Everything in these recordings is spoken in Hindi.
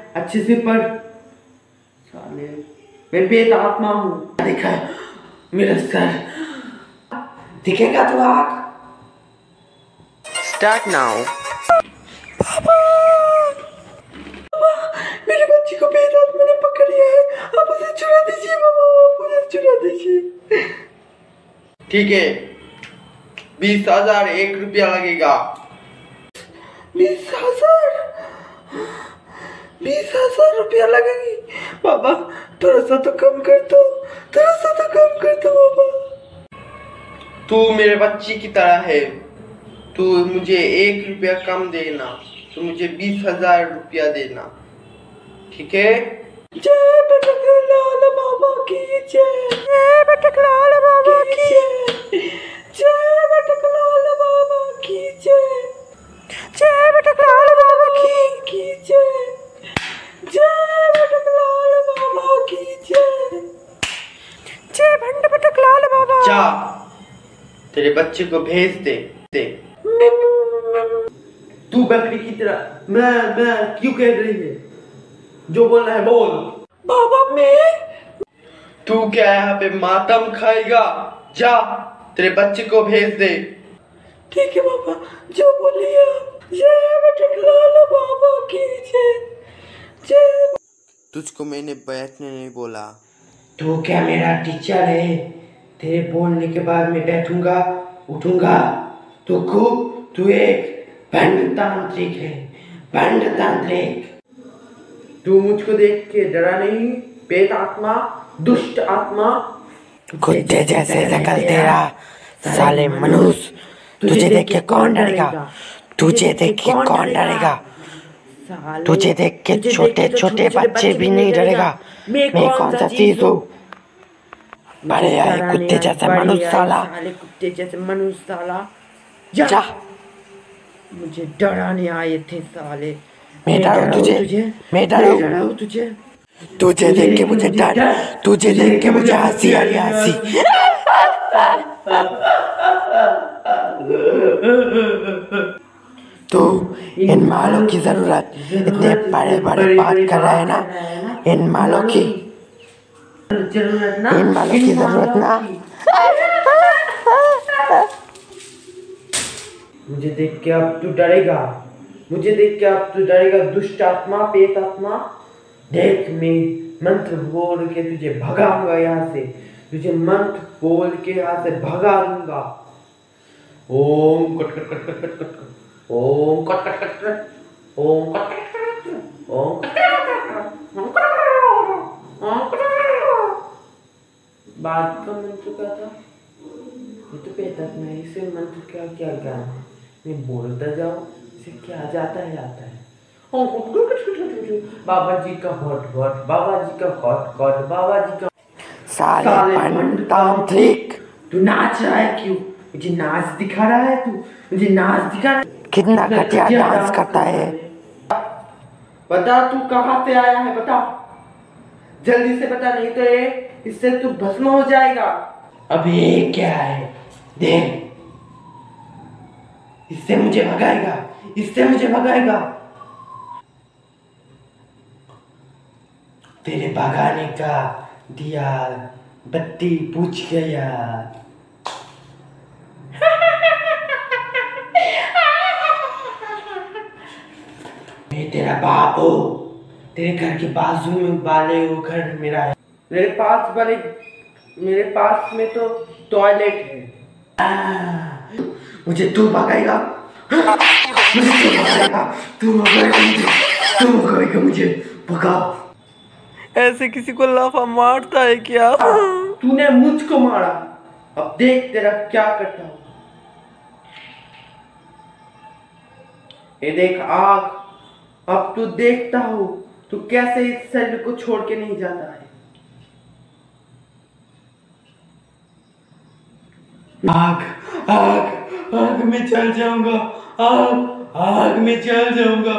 अच्छे से पढ़। साले मैं बेत आत्मा हूँ। देखा मेरा सर दिखेगा तो आग। Start now. मेरे बच्ची को बेत आत्मा ने पकड़ लिया है। आप उसे छुड़ा दीजिए बाबा, आप उसे छुड़ा दीजिए। ठीक है, 20,000 1 रुपया लगेगा। 20,000 रुपया लगेगी बाबा। थोड़ा सा तो कम कर दो, थोड़ा सा तो कम कर दो बाबा। तू मेरे बच्ची की तरह है, तू मुझे 1 रुपया कम देना, तो मुझे 20,000 रुपया देना, ठीक है? जय बटकलाल बाबा की जय, जय बटकलाल बाबा की जय, जय बटकलाल बाबा की जय, जय बटकलाल बाबा की जय, जय बटकलाल बाबा की जय, जय भंड बटकलाल बाबा। जा तेरे बच्चे को भेज दे। तू बकरी की तरह मैं क्यों कह रही है? जो बोलना है बोल। बाबा मैं, तू क्या यहाँ पे मातम खाएगा? जा तेरे बच्चे को भेज दे। ठीक है बाबा, जो बोलिए आप। जय बटकलाल बाबा की जय, जय। तुझको मैंने बैठने नहीं बोला। तू क्या मेरा टीचर है? तेरे बोलने के बाद मैं बैठूंगा उठूंगा। तू एक भंड तांत्रिक है, भंड तांत्रिक। तू मुझको देख के डरा नहीं? पेट आत्मा, दुष्ट आत्मा, कुत्ते जैसे शकल तेरा, साले मनुष्य। तुझे देख के कौन डरेगा? तुझे देख के कौन डरेगा? तुझे देख के छोटे छोटे बच्चे भी नहीं डरेगा। मैं कौन सा चीज हूँ? बड़े आए कुत्ते जैसे मनुष्य साला। कुत्ते जैसे मनुष्य साला। जा। मुझे डराने आए थे साले। मैं डराऊं तुझे? मैं डराऊं तुझे? तुझे देख के मुझे डर, तुझे देख के मुझे हंसी आ रही है, हंसी। तू इन मालों की जरूरत, इतने बड़े बड़े बात कर रहा है ना, इन मालों की जरूरत ना। मुझे देख के अब तू डरेगा, मुझे देख के अब तू डरेगा दुष्ट आत्मा, पेट आत्मा। देख मैं मंत्र बोल के तुझे भगाऊंगा यहाँ से, तुझे मंत्र बोल के यहाँ से भगा दूंगा। ओम cut cut cut cut cut cut, ओम कट कट कट कट, ओम कट कट कट, ओम कट कट कट। बात का मंत्र क्या था? ये तो पेट आत्मा है, इसे मंत्र क्या क्या ज्ञान है? मैं बोलता जाऊँ, इसे क्या जाता है आता है। बाबा जी का हॉट हॉट, बाबा जी का हॉट हॉट, बाबा जी का। साले तांत्रिक, तू नाच रहा है क्यों? मुझे नाच दिखा रहा है तू? मुझे नाच दिखा रहा है? कितना घटिया डांस करता है। बता तू कहाँ से आया है, बता जल्दी से बता, नहीं तो ये इससे तू भस्म हो जाएगा। अब ये क्या है? देख, इससे मुझे भगाएगा, इससे मुझे भगाएगा। तेरे भगाने का दिया बत्ती पूछ गया। मैं तेरा बाप हूँ, तेरे घर के बाजू में वाले वो घर मेरा है। मेरे पास में तो टॉयलेट है। मुझे तू भगाएगा, मुझे तू भगाएगा, मुझे भगा। ऐसे किसी को लाफा मारता है क्या? तूने मुझको मारा, अब देख तेरा क्या करता हूँ। ये देख आग, अब तू देखता हो तू कैसे इस शरीर को छोड़ के नहीं जाता है। आग आग आग में चल जाऊंगा, आग में चल जाऊंगा।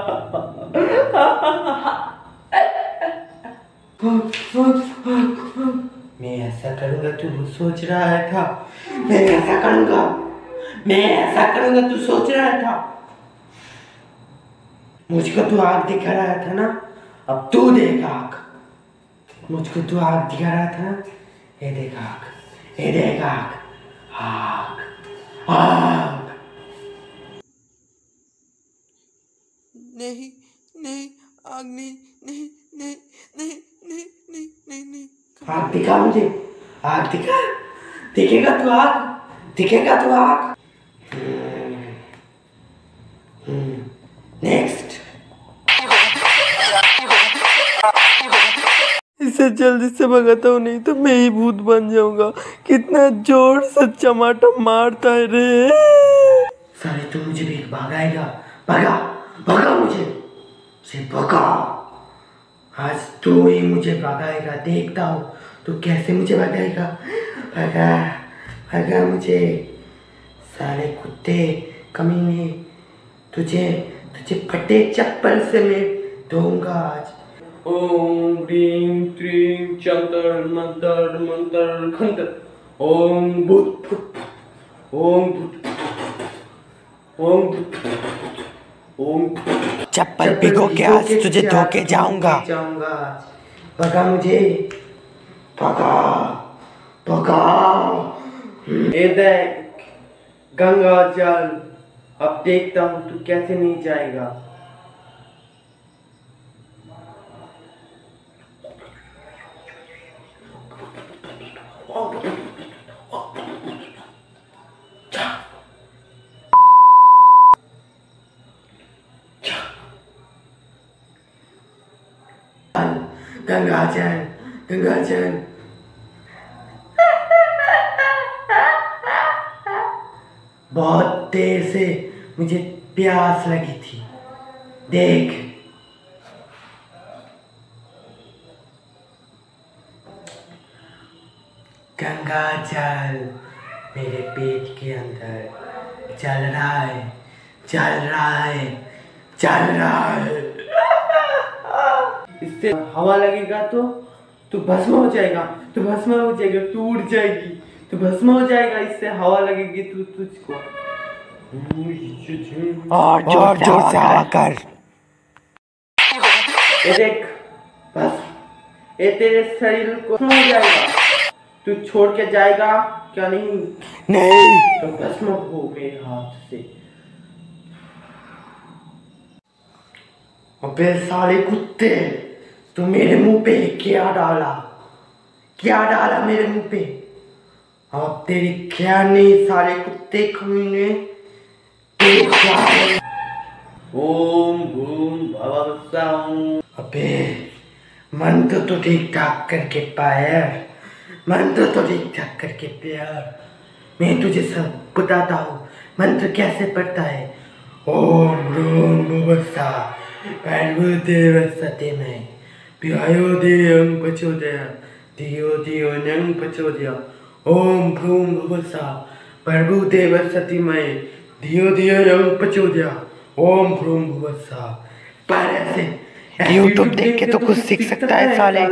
मैं ऐसा करूंगा तू सोच रहा था? मैं ऐसा करूंगा तू सोच रहा था? मुझको तू आग दिखा रहा था ना, अब तू देख आग। मुझको तू आग दिखा रहा था, ये देख आग, ये देख आग, आग, आग। नहीं नहीं, आग नहीं नहीं नहीं नहीं नहीं नहीं नहीं नहीं। आग दिखा मुझे, आग दिखा, दिखेगा तू आग, दिखेगा तू आग। नेक्स्ट। इसे जल्दी से भगाता हूँ, नहीं तो मैं ही भूत बन जाऊंगा। कितना जोर से चमाटा मारता है रे। साले तू मुझे देख भगाएगा, भगा भगा मुझे से भगा। आज तू ही मुझे भगाएगा, देखता हूँ तू कैसे मुझे भगाएगा। भगा भगा मुझे साले कुत्ते कमीने। तुझे तुझे फटे चप्पल से मैं दूंगा आज। ओम ह्रीं क्रीं चंतर मंतर मंतर खंतर। ओम भूत फुट, ओम भूत, ओम भूत, ओम चप्पल भिगो के आज तुझे धो के जाऊंगा। भगा मुझे, भगा भगा। ये देख गंगा जल, अब देखता हूँ तू कैसे नहीं जाएगा। गंगाजल गंगाजल। बहुत देर से मुझे प्यास लगी थी, देख। गंगाजल मेरे पेट के अंदर चल रहा है, चल रहा है, चल रहा है। इससे हवा लगेगा तो तू भस्म हो जाएगा, तू भस्म हो जाएगा, तू उड़ जाएगी, तू भस्म हो जाएगा। इससे हवा लगेगी तू तुझको। और जोर जोर से हवा कर। ये देख बस, ये तेरे शरीर को हो जाएगा। तू छोड़ के जाएगा क्या? नहीं नहीं तो भस्म हो मेरे हाथ से। अबे साले कुत्ते, तू मेरे मुंह पे क्या डाला, क्या डाला मेरे मुंह पे? अब तेरी क्या नहीं साले कुत्ते कमीने। ओम भूम भवस्साम। अबे मंत्र तो ठीक ठाक करके पाया, मंत्र तो ठीक ठाक करके प्यार। मैं तुझे सब बताता हूँ मंत्र कैसे पढ़ता है। ओम ह्रूम भुवस्सा भर्गोदेव सत्यमै प्यायो देयं प्रचोदयात् धियो धियो नं प्रचोदयात्। ओम ह्रूम भुवस्सा भर्गोदेव सत्यमै धियो धियो नं प्रचोदयात्। ओम ह्रूम भुवस्सा। पर ऐसे यूट्यूब देख के तो कुछ सीख सकता है साले।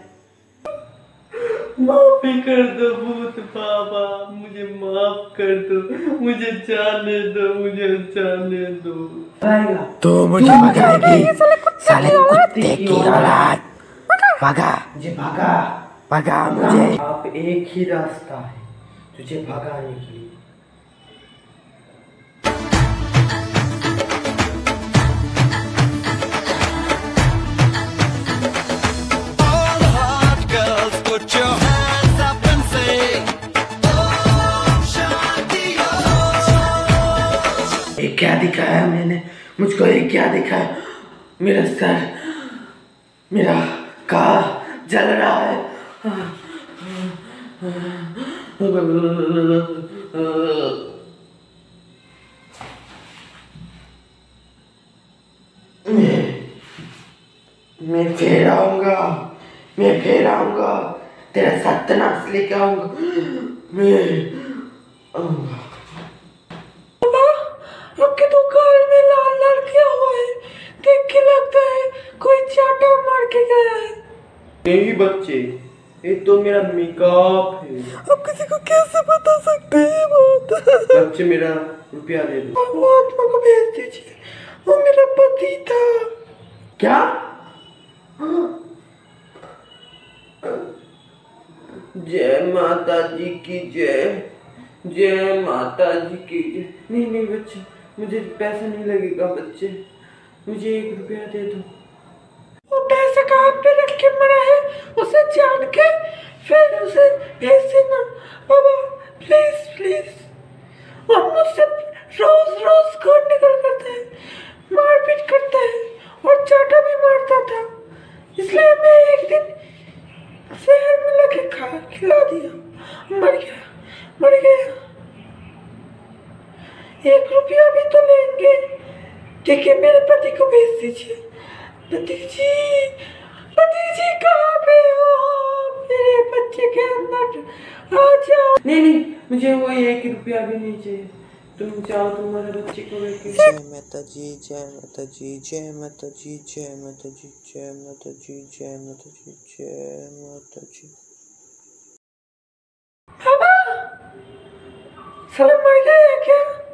माफी कर दो भूत बाबा, मुझे माफ कर दो, मुझे जाने दो, मुझे जाने दो। तो मुझे भगाएगी साले कुत्ते की औलाद। भगा मुझे, भगा भगा मुझे। आप एक ही रास्ता है तुझे भगाने के लिए। क्या दिखाया मैंने, मुझको ये क्या दिखाया? मेरा सर, मेरा कान जल रहा है। मैं फिर आऊंगा, मैं फिर आऊंगा, तेरा सत्यानाश लेके आऊंगा। मैं आऊंगा। आपके तो गाल में लाल लाल क्या हुआ है? देख के लगता है कोई चाटा मार के गया है। यही बच्चे, ये तो मेरा मेकअप है। आप किसी को कैसे बता सकते हैं बात? बच्चे मेरा रुपया दे दो। वो आत्मा को भेज दीजिए, वो मेरा पति था। क्या जय माता जी की जय, जय माता जी की जय। नहीं नहीं बच्चे, मुझे पैसा नहीं लगेगा बच्चे, मुझे 1 रुपया दे दो। वो पैसा कहाँ पे रख के मरा है उसे जान के फिर उसे भेज देना बाबा, प्लीज प्लीज। और मुझसे रोज रोज खून निकल करता है, मारपीट करता है और चाटा भी मारता था, इसलिए मैं एक दिन शहर में लाके खिला दिया, मर गया मर गया। 1 रुपया भी तो लेंगे, ठीक है मेरे पति को भेज दीजिए। पति जी कहाँ पे हो, मेरे बच्चे के अंदर आ जाओ। नहीं नहीं, मुझे वो 1 रुपया भी नहीं चाहिए, तुम जाओ तुम्हारे बच्चे को लेके। जय माता जी, जय माता जी, जय माता जी, जय माता जी, जय माता जी, जय माता जी, जय माता जी। बाबा साला मर गया क्या?